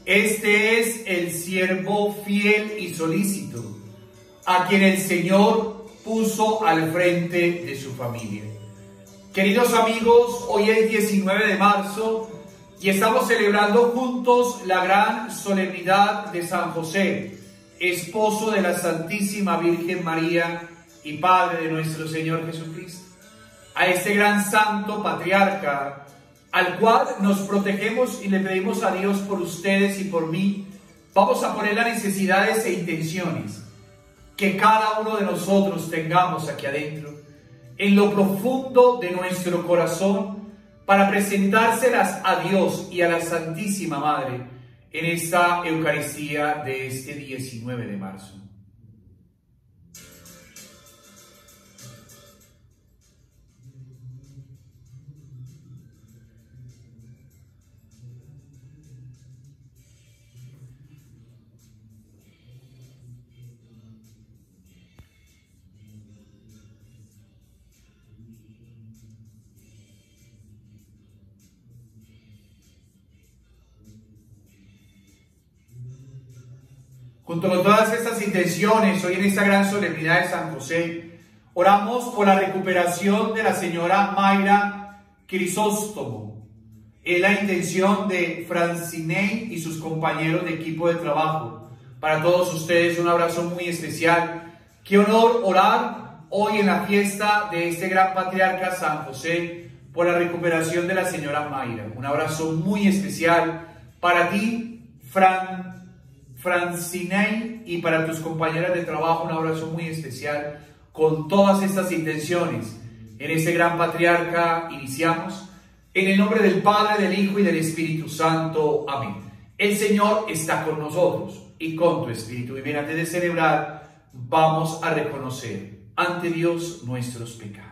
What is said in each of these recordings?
Este es el siervo fiel y solícito, a quien el Señor puso al frente de su familia. Queridos amigos, hoy es 19 de marzo y estamos celebrando juntos la gran solemnidad de San José, esposo de la Santísima Virgen María y Padre de nuestro Señor Jesucristo. A este gran santo patriarca, al cual nos protegemos y le pedimos a Dios por ustedes y por mí, vamos a poner las necesidades e intenciones que cada uno de nosotros tengamos aquí adentro, en lo profundo de nuestro corazón, para presentárselas a Dios y a la Santísima Madre en esta Eucaristía de este 19 de marzo. Junto con todas estas intenciones, hoy en esta gran solemnidad de San José, oramos por la recuperación de la señora Mayra Crisóstomo. Es la intención de Franciney y sus compañeros de equipo de trabajo. Para todos ustedes un abrazo muy especial. Qué honor orar hoy en la fiesta de este gran patriarca San José por la recuperación de la señora Mayra. Un abrazo muy especial para ti, Franciney, y para tus compañeras de trabajo un abrazo muy especial. Con todas estas intenciones, en este gran patriarca iniciamos. En el nombre del Padre, del Hijo y del Espíritu Santo. Amén. El Señor está con nosotros y con tu espíritu. Y bien, antes de celebrar, vamos a reconocer ante Dios nuestros pecados.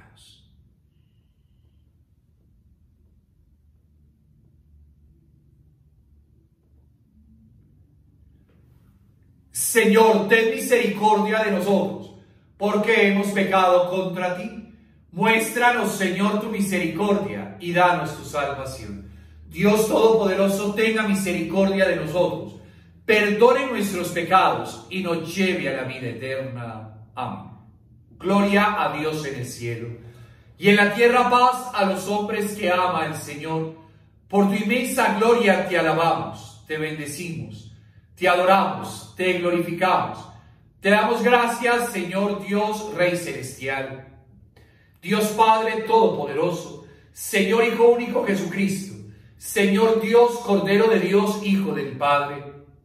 Señor, ten misericordia de nosotros, porque hemos pecado contra ti. Muéstranos, Señor, tu misericordia y danos tu salvación. Dios Todopoderoso, tenga misericordia de nosotros, perdone nuestros pecados y nos lleve a la vida eterna. Amén. Gloria a Dios en el cielo, y en la tierra paz a los hombres que ama el Señor. Por tu inmensa gloria te alabamos, te bendecimos, te adoramos, te glorificamos. Te damos gracias, Señor Dios, Rey Celestial, Dios Padre Todopoderoso, Señor Hijo único Jesucristo, Señor Dios, Cordero de Dios, Hijo del Padre.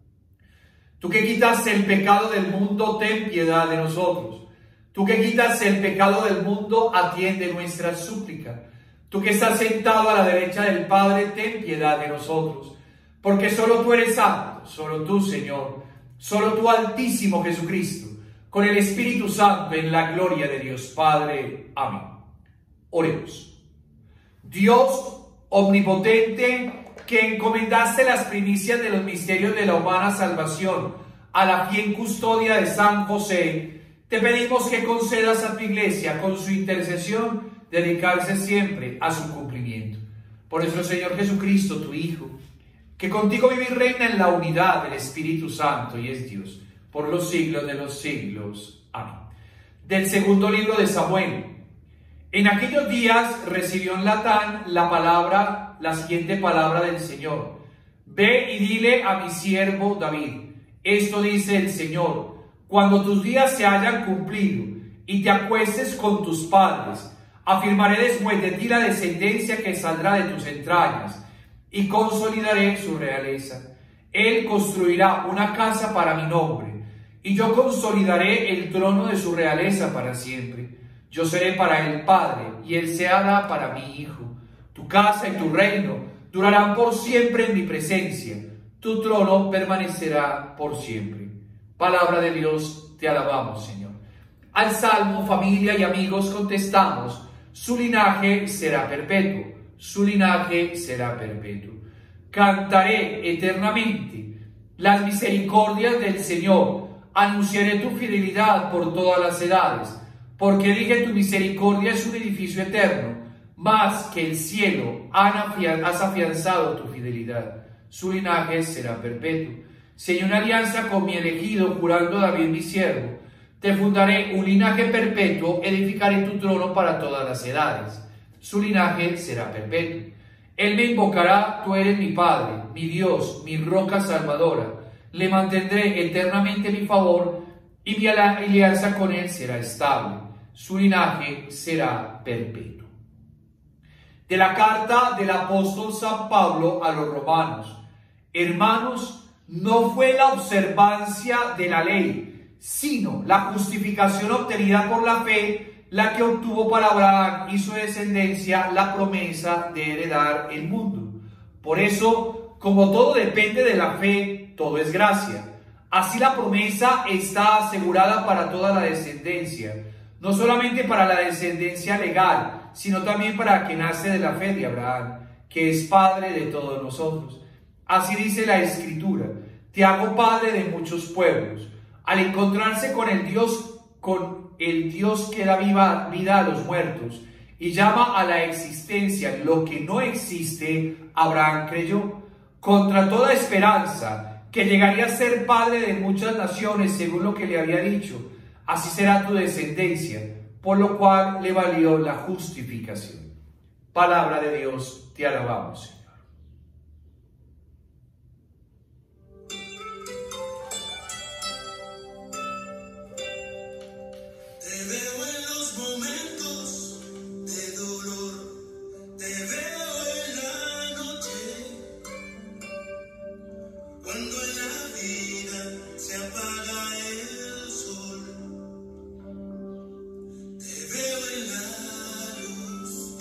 Tú que quitas el pecado del mundo, ten piedad de nosotros. Tú que quitas el pecado del mundo, atiende nuestra súplica. Tú que estás sentado a la derecha del Padre, ten piedad de nosotros. Porque solo tú eres santo, solo tú, Señor, solo tú, Altísimo Jesucristo, con el Espíritu Santo, en la gloria de Dios Padre. Amén. Oremos. Dios omnipotente, que encomendaste las primicias de los misterios de la humana salvación a la fiel custodia de San José, te pedimos que concedas a tu Iglesia, con su intercesión, dedicarse siempre a su cumplimiento. Por nuestro Señor Jesucristo, tu Hijo, que contigo vive y reina en la unidad del Espíritu Santo y es Dios, por los siglos de los siglos. Amén. Del segundo libro de Samuel. En aquellos días recibió Natán la siguiente palabra del Señor. Ve y dile a mi siervo David, esto dice el Señor, cuando tus días se hayan cumplido y te acuestes con tus padres, afirmaré después de ti la descendencia que saldrá de tus entrañas, y consolidaré su realeza. Él construirá una casa para mi nombre, y yo consolidaré el trono de su realeza para siempre. Yo seré para él padre, y él se hará para mi hijo. Tu casa y tu reino durarán por siempre en mi presencia. Tu trono permanecerá por siempre. Palabra de Dios, te alabamos, Señor. Al salmo, familia y amigos, contestamos, su linaje será perpetuo. Su linaje será perpetuo. Cantaré eternamente las misericordias del Señor. Anunciaré tu fidelidad por todas las edades. Porque dije, tu misericordia es un edificio eterno. Más que el cielo has afianzado tu fidelidad. su linaje será perpetuo. Sellé una alianza con mi elegido, jurando David mi siervo. Te fundaré un linaje perpetuo, edificaré tu trono para todas las edades. Su linaje será perpetuo. Él me invocará, tú eres mi Padre, mi Dios, mi roca salvadora. Le mantendré eternamente mi favor y mi alianza con él será estable. Su linaje será perpetuo. De la carta del apóstol San Pablo a los romanos. Hermanos, no fue la observancia de la ley, sino la justificación obtenida por la fe, la que obtuvo para Abraham y su descendencia la promesa de heredar el mundo. Por eso, como todo depende de la fe, todo es gracia. Así la promesa está asegurada para toda la descendencia, no solamente para la descendencia legal, sino también para quien nace de la fe de Abraham, que es Padre de todos nosotros. Así dice la Escritura: te hago Padre de muchos pueblos. Al encontrarse con el Dios que da vida a los muertos y llama a la existencia lo que no existe, Abraham creyó, contra toda esperanza, que llegaría a ser padre de muchas naciones, según lo que le había dicho. Así será tu descendencia, por lo cual le valió la justificación. Palabra de Dios, te alabamos, Señor. Te veo en los momentos de dolor, te veo en la noche, cuando en la vida se apaga el sol. Te veo en la luz,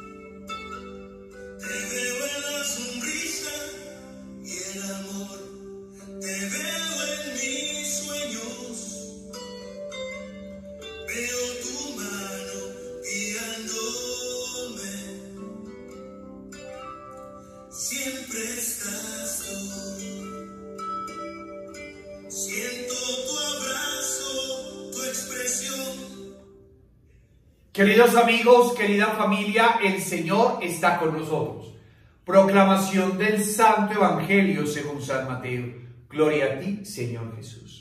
te veo en la sonrisa y el amor, te veo en mis sueños. Veo tu mano guiándome, siempre estás tú. Siento tu abrazo, tu expresión. Queridos amigos, querida familia, el Señor está con nosotros. Proclamación del Santo Evangelio según San Mateo. Gloria a ti, Señor Jesús.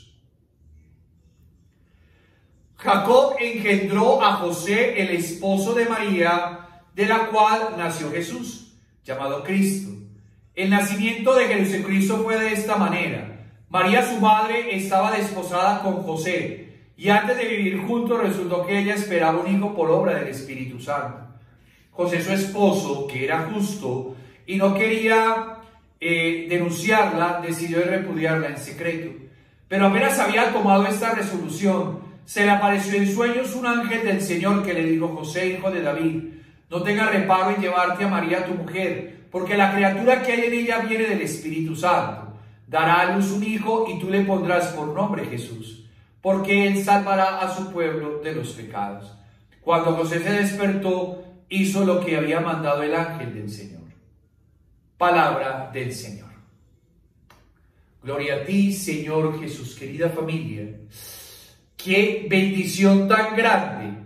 Jacob engendró a José, el esposo de María, de la cual nació Jesús, llamado Cristo. El nacimiento de Jesucristo fue de esta manera. María, su madre, estaba desposada con José, y antes de vivir juntos resultó que ella esperaba un hijo por obra del Espíritu Santo. José, su esposo, que era justo y no quería denunciarla, decidió repudiarla en secreto. Pero apenas había tomado esta resolución, se le apareció en sueños un ángel del Señor que le dijo: José, hijo de David, no tengas reparo en llevarte a María tu mujer, porque la criatura que hay en ella viene del Espíritu Santo. Dará a luz un hijo y tú le pondrás por nombre Jesús, porque él salvará a su pueblo de los pecados. Cuando José se despertó, hizo lo que había mandado el ángel del Señor. Palabra del Señor. Gloria a ti, Señor Jesús. Querida familia, qué bendición tan grande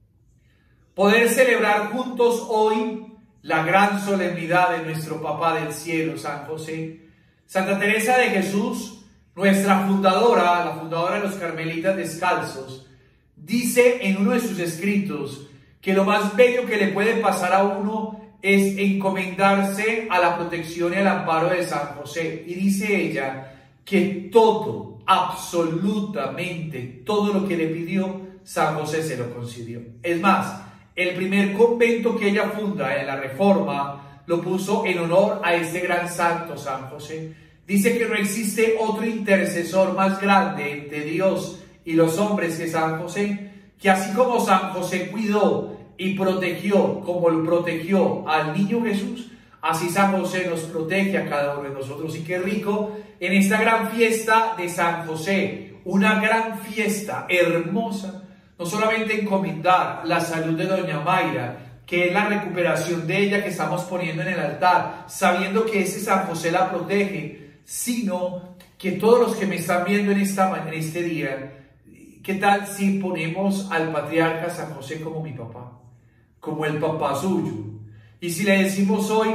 poder celebrar juntos hoy la gran solemnidad de nuestro Papá del Cielo, San José. Santa Teresa de Jesús, nuestra fundadora, la fundadora de los Carmelitas Descalzos, dice en uno de sus escritos que lo más bello que le puede pasar a uno es encomendarse a la protección y al amparo de San José. Y dice ella que todo, absolutamente todo lo que le pidió, San José se lo concedió. Es más, el primer convento que ella funda en la Reforma lo puso en honor a este gran santo, San José. Dice que no existe otro intercesor más grande entre Dios y los hombres que San José, que así como San José cuidó y protegió, como lo protegió al niño Jesús, así San José nos protege a cada uno de nosotros. Y qué rico en esta gran fiesta de San José, una gran fiesta hermosa, no solamente encomendar la salud de doña Mayra, que es la recuperación de ella que estamos poniendo en el altar, sabiendo que ese San José la protege, sino que todos los que me están viendo en este día, ¿qué tal si ponemos al patriarca San José como mi papá, como el papá suyo? Y si le decimos hoy,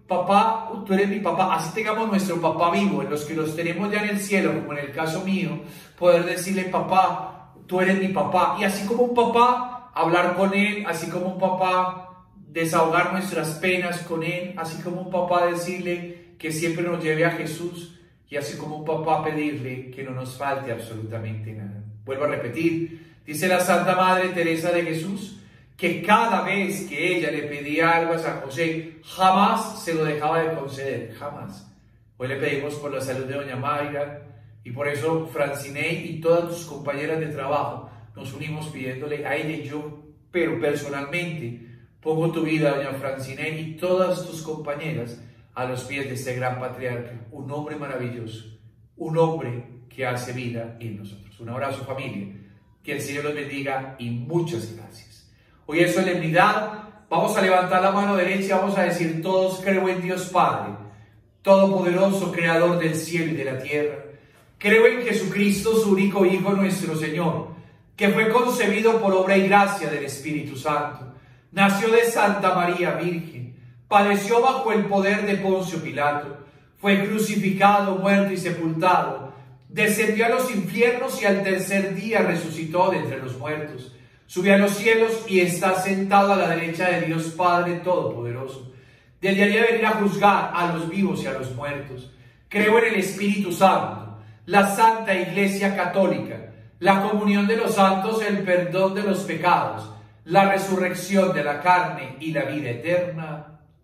papá, tú eres mi papá, así tengamos nuestro papá vivo, en los que los tenemos ya en el cielo, como en el caso mío, poder decirle, papá, tú eres mi papá, y así como un papá, hablar con él, así como un papá, desahogar nuestras penas con él, así como un papá, decirle que siempre nos lleve a Jesús, y así como un papá, pedirle que no nos falte absolutamente nada. Vuelvo a repetir, dice la Santa Madre Teresa de Jesús, que cada vez que ella le pedía algo a San José, jamás se lo dejaba de conceder, jamás. Hoy le pedimos por la salud de doña Mayra, y por eso Franciney y todas tus compañeras de trabajo nos unimos pidiéndole a ella y yo, pero personalmente, pongo tu vida, doña Franciney, y todas tus compañeras a los pies de este gran patriarca, un hombre maravilloso, un hombre que hace vida en nosotros. Un abrazo, familia, que el Señor los bendiga y muchas gracias. Hoy es solemnidad, vamos a levantar la mano derecha y vamos a decir todos, creo en Dios Padre, Todopoderoso, Creador del cielo y de la tierra. Creo en Jesucristo, su único Hijo, nuestro Señor, que fue concebido por obra y gracia del Espíritu Santo. Nació de Santa María Virgen, padeció bajo el poder de Poncio Pilato, fue crucificado, muerto y sepultado, descendió a los infiernos y al tercer día resucitó de entre los muertos. Subió a los cielos y está sentado a la derecha de Dios Padre Todopoderoso. Desde allí venir a juzgar a los vivos y a los muertos. Creo en el Espíritu Santo, la Santa Iglesia Católica, la comunión de los santos, el perdón de los pecados, la resurrección de la carne y la vida eterna.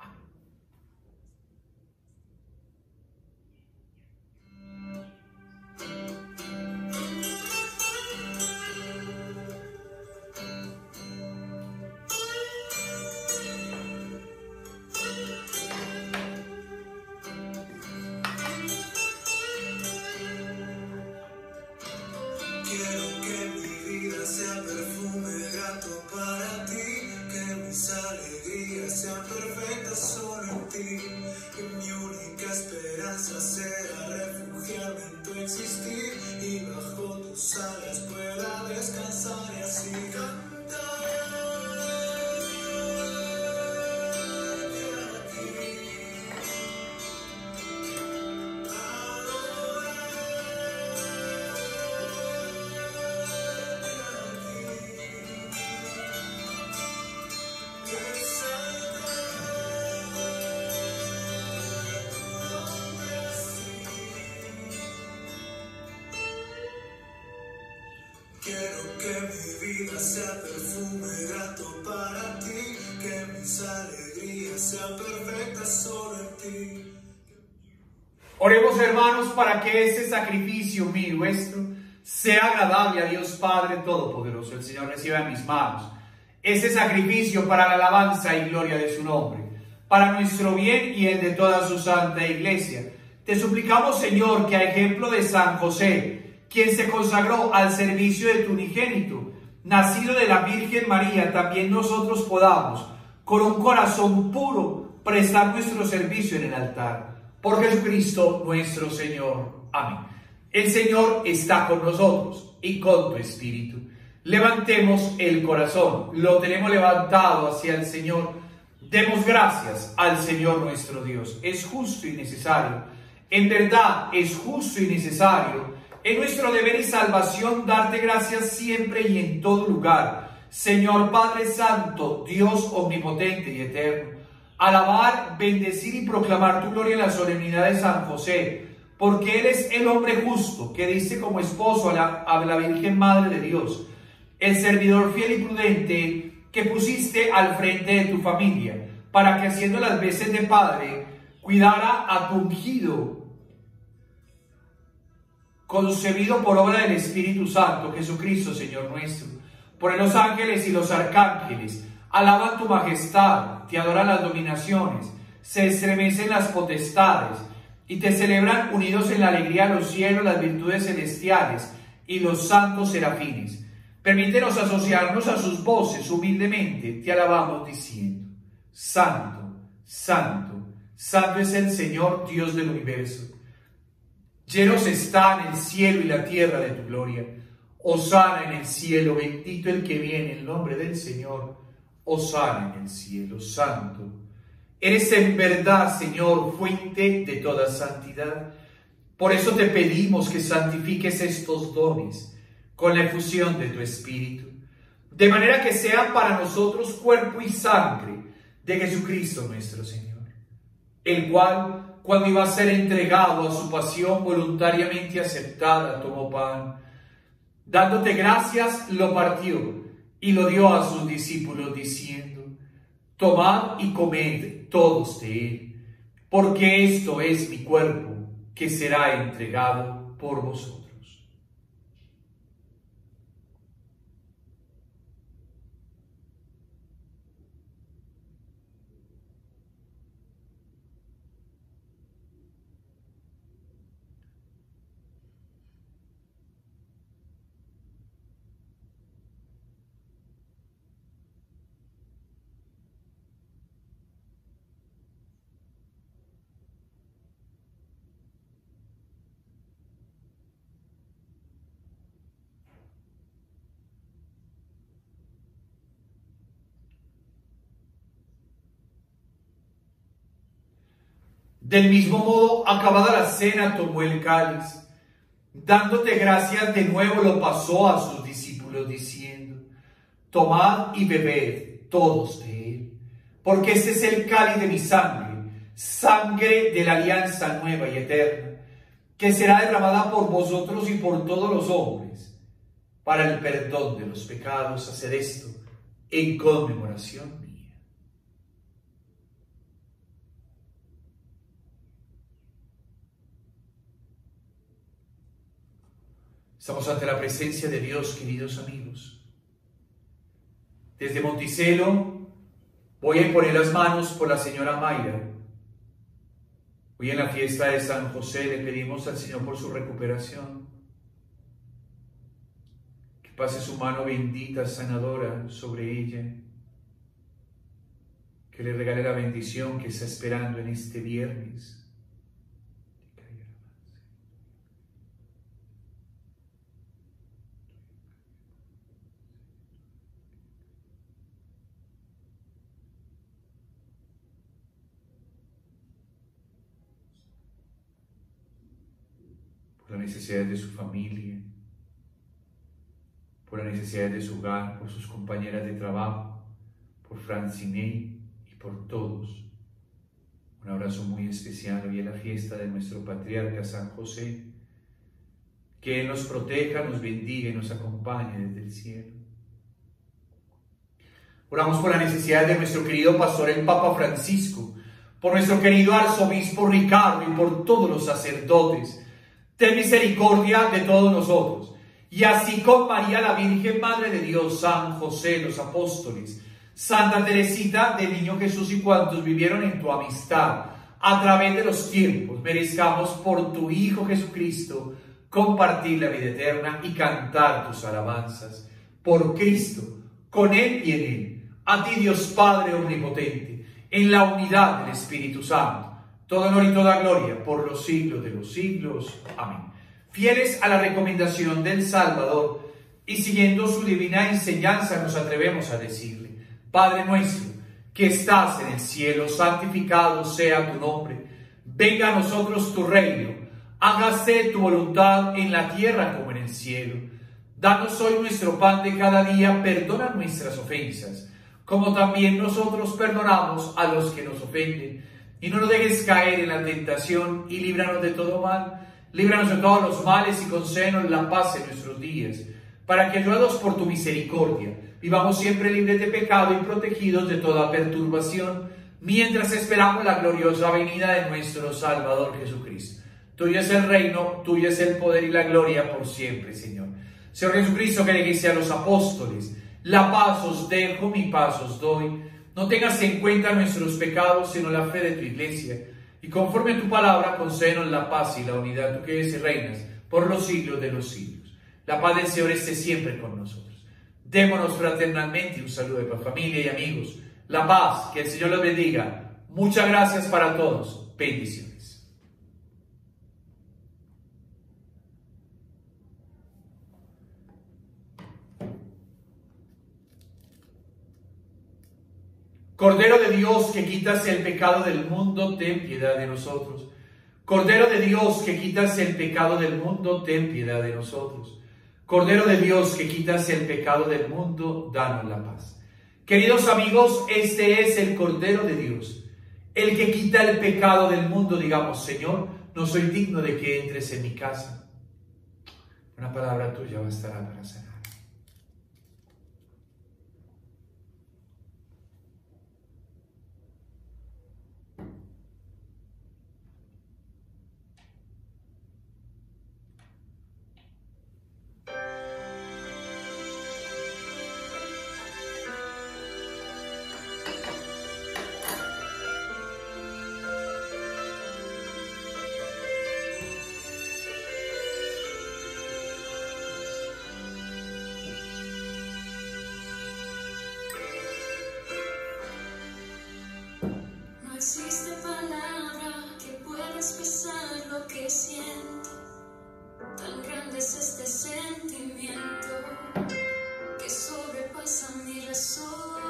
Quiero que mi vida sea perfume grato para ti, que mis alegrías sean perfectas solo en ti, que mi única esperanza sea refugiarme en tu existir y bajo tus alas pueda descansar y así cantar. Quiero que mi vida sea perfume grato para ti, que mis alegrías sean perfectas solo en ti. Oremos, hermanos, para que ese sacrificio mío y vuestro sea agradable a Dios Padre Todopoderoso. El Señor reciba en mis manos ese sacrificio para la alabanza y gloria de su nombre, para nuestro bien y el de toda su santa iglesia. Te suplicamos, Señor, que a ejemplo de San José, quien se consagró al servicio de tu unigénito, nacido de la Virgen María, también nosotros podamos, con un corazón puro, prestar nuestro servicio en el altar. Por Jesucristo nuestro Señor. Amén. El Señor está con nosotros y con tu espíritu. Levantemos el corazón, lo tenemos levantado hacia el Señor. Demos gracias al Señor nuestro Dios. Es justo y necesario. En verdad es justo y necesario. Es nuestro deber y salvación darte gracias siempre y en todo lugar, Señor Padre Santo, Dios omnipotente y eterno. Alabar, bendecir y proclamar tu gloria en la solemnidad de San José, porque Él es el hombre justo que diste como esposo a la Virgen Madre de Dios, el servidor fiel y prudente que pusiste al frente de tu familia, para que haciendo las veces de padre, cuidara a tu ungido, concebido por obra del Espíritu Santo, Jesucristo, Señor nuestro. Por los ángeles y los arcángeles, alaban tu majestad, te adoran las dominaciones, se estremecen las potestades, y te celebran unidos en la alegría los cielos, las virtudes celestiales, y los santos serafines. Permítenos asociarnos a sus voces humildemente, te alabamos diciendo: Santo, Santo, Santo es el Señor Dios del universo. Llenos están el cielo y la tierra de tu gloria. Hosana en el cielo, bendito el que viene en nombre del Señor. Hosana en el cielo, santo Eres en verdad, Señor, fuente de toda santidad. Por eso te pedimos que santifiques estos dones con la efusión de tu Espíritu, de manera que sean para nosotros cuerpo y sangre de Jesucristo nuestro Señor, el cual, cuando iba a ser entregado a su pasión voluntariamente aceptada, tomó pan, dándote gracias, lo partió y lo dio a sus discípulos, diciendo: tomad y comed todos de él, porque esto es mi cuerpo, que será entregado por vosotros. Del mismo modo, acabada la cena, tomó el cáliz, dándote gracias de nuevo, lo pasó a sus discípulos, diciendo: tomad y bebed todos de él, porque este es el cáliz de mi sangre, sangre de la alianza nueva y eterna, que será derramada por vosotros y por todos los hombres, para el perdón de los pecados. Haced esto en conmemoración mía. Estamos ante la presencia de Dios, queridos amigos. Desde Monticello voy a imponer las manos por la señora Mayra. Hoy en la fiesta de San José le pedimos al Señor por su recuperación, que pase su mano bendita, sanadora sobre ella, que le regale la bendición que está esperando en este viernes. Por las necesidades de su familia, por las necesidades de su hogar, por sus compañeras de trabajo, por Francine y por todos. Un abrazo muy especial hoy en la fiesta de nuestro patriarca San José. Que Él nos proteja, nos bendiga y nos acompañe desde el cielo. Oramos por la necesidad de nuestro querido pastor, el Papa Francisco, por nuestro querido arzobispo Ricardo y por todos los sacerdotes. Ten misericordia de todos nosotros. Y así con María, la Virgen Madre de Dios, San José, los apóstoles, Santa Teresita del Niño Jesús y cuantos vivieron en tu amistad a través de los tiempos, merezcamos por tu Hijo Jesucristo compartir la vida eterna y cantar tus alabanzas. Por Cristo, con Él y en Él, a ti Dios Padre omnipotente, en la unidad del Espíritu Santo, todo honor y toda gloria por los siglos de los siglos. Amén. Fieles a la recomendación del Salvador y siguiendo su divina enseñanza, nos atrevemos a decirle: Padre nuestro, que estás en el cielo, santificado sea tu nombre. Venga a nosotros tu reino. Hágase tu voluntad en la tierra como en el cielo. Danos hoy nuestro pan de cada día. Perdona nuestras ofensas, como también nosotros perdonamos a los que nos ofenden. Y no nos dejes caer en la tentación, y líbranos de todo mal. Líbranos de todos los males y concédenos la paz en nuestros días, para que, ayudados por tu misericordia, vivamos siempre libres de pecado y protegidos de toda perturbación, mientras esperamos la gloriosa venida de nuestro Salvador Jesucristo. Tuyo es el reino, tuyo es el poder y la gloria por siempre, Señor. Señor Jesucristo, que le dijiste a los apóstoles: la paz os dejo, mi paz os doy. No tengas en cuenta nuestros pecados, sino la fe de tu iglesia. Y conforme a tu palabra, concédenos la paz y la unidad, tú que eres y reinas por los siglos de los siglos. La paz del Señor esté siempre con nosotros. Démonos fraternalmente un saludo de familia y amigos. La paz, que el Señor los bendiga. Muchas gracias para todos. Bendiciones. Cordero de Dios, que quitas el pecado del mundo, ten piedad de nosotros. Cordero de Dios, que quitas el pecado del mundo, ten piedad de nosotros. Cordero de Dios, que quitas el pecado del mundo, danos la paz. Queridos amigos, este es el Cordero de Dios, el que quita el pecado del mundo. Digamos: Señor, no soy digno de que entres en mi casa. Una palabra tuya bastará para sanar. No existe palabra que pueda expresar lo que siento. Tan grande es este sentimiento que sobrepasa mi razón.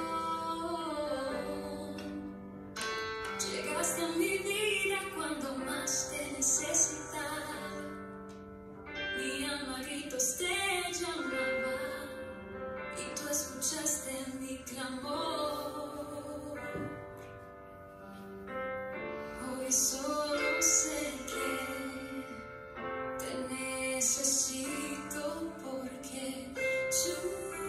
Llegaste a mi vida cuando más te necesitaba. Mi alma a gritos te llamaba y tú escuchaste mi clamor. Hoy solo sé que te necesito porque yo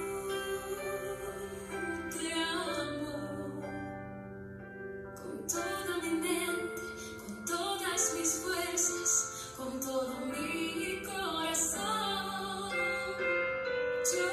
te amo con toda mi mente, con todas mis fuerzas, con todo mi corazón. Yo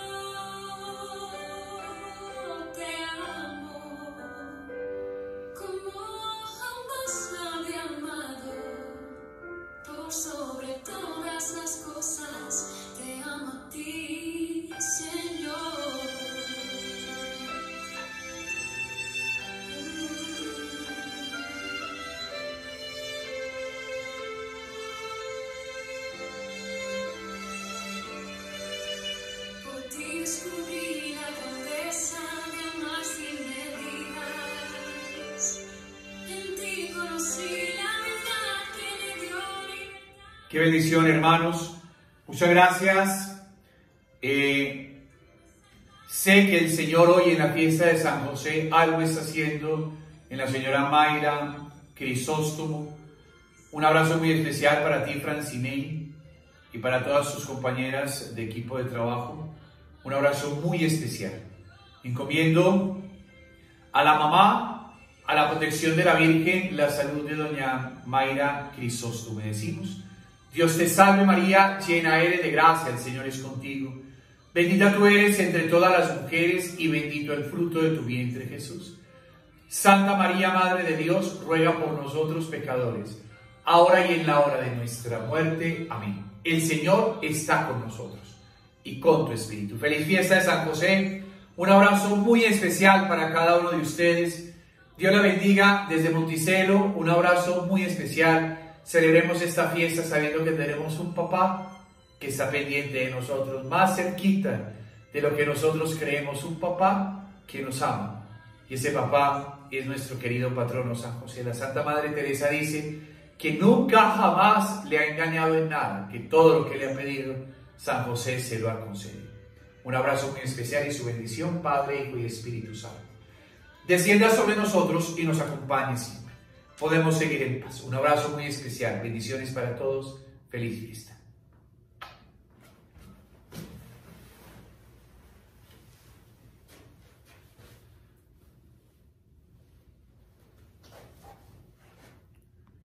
te amo como había amado, por sobre todas las cosas, te amo a ti, Señor. Por ti descubrí la grandeza de amar sin medidas. En ti conocí la verdad que me dio libertad. Qué bendición, hermanos. Muchas gracias. Sé que el Señor hoy en la fiesta de San José algo está haciendo en la señora Mayra Crisóstomo. Un abrazo muy especial para ti, Francinelli, y para todas sus compañeras de equipo de trabajo. Un abrazo muy especial. Encomiendo a la mamá, a la protección de la Virgen, la salud de doña Mayra Crisóstomo. Decimos: Dios te salve María, llena eres de gracia, el Señor es contigo. Bendita tú eres entre todas las mujeres y bendito el fruto de tu vientre, Jesús. Santa María, Madre de Dios, ruega por nosotros pecadores, ahora y en la hora de nuestra muerte. Amén. El Señor está con nosotros y con tu espíritu. Feliz fiesta de San José. Un abrazo muy especial para cada uno de ustedes. Dios la bendiga desde Monticello. Un abrazo muy especial. Celebremos esta fiesta sabiendo que tenemos un papá que está pendiente de nosotros, más cerquita de lo que nosotros creemos, un papá que nos ama. Y ese papá es nuestro querido patrono San José. La Santa Madre Teresa dice que nunca jamás le ha engañado en nada, que todo lo que le ha pedido San José se lo ha concedido. Un abrazo muy especial y su bendición, Padre, Hijo y Espíritu Santo, descienda sobre nosotros y nos acompañe siempre. Podemos seguir en paz. Un abrazo muy especial. Bendiciones para todos. Feliz fiesta.